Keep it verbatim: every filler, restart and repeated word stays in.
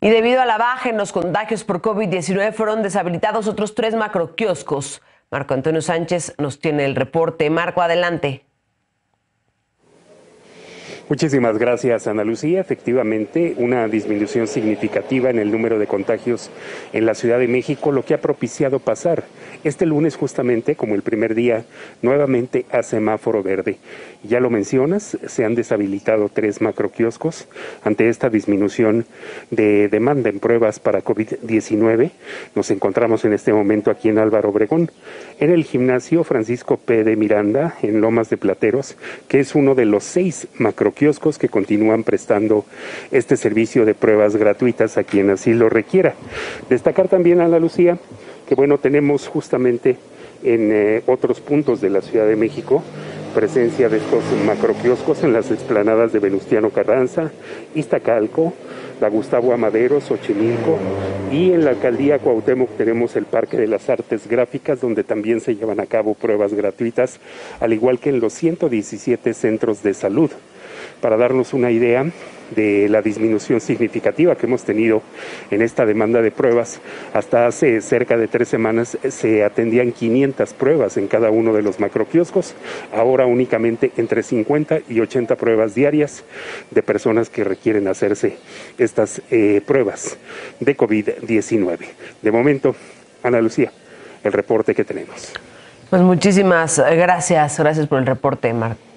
Y debido a la baja en los contagios por COVID diecinueve fueron deshabilitados otros tres macroquioscos. Marco Antonio Sánchez nos tiene el reporte. Marco, adelante. Muchísimas gracias, Ana Lucía. Efectivamente, una disminución significativa en el número de contagios en la Ciudad de México, lo que ha propiciado pasar este lunes justamente como el primer día nuevamente a semáforo verde. Ya lo mencionas, se han deshabilitado tres macroquioscos ante esta disminución de demanda en pruebas para COVID diecinueve. Nos encontramos en este momento aquí en Álvaro Obregón, en el gimnasio Francisco P. de Miranda, en Lomas de Plateros, que es uno de los seis macroquioscos que continúan prestando este servicio de pruebas gratuitas a quien así lo requiera. Destacar también, Ana Lucía, que bueno, tenemos justamente en eh, otros puntos de la Ciudad de México presencia de estos macroquioscos en las explanadas de Venustiano Carranza, Iztacalco, la Gustavo Amadero, Xochimilco, y en la alcaldía Cuauhtémoc tenemos el Parque de las Artes Gráficas, donde también se llevan a cabo pruebas gratuitas, al igual que en los ciento diecisiete centros de salud. Para darnos una idea de la disminución significativa que hemos tenido en esta demanda de pruebas, hasta hace cerca de tres semanas se atendían quinientas pruebas en cada uno de los macroquioscos, ahora únicamente entre cincuenta y ochenta pruebas diarias de personas que requieren hacerse estas eh, pruebas de COVID diecinueve. De momento, Ana Lucía, el reporte que tenemos. Pues muchísimas gracias, gracias por el reporte, Marco.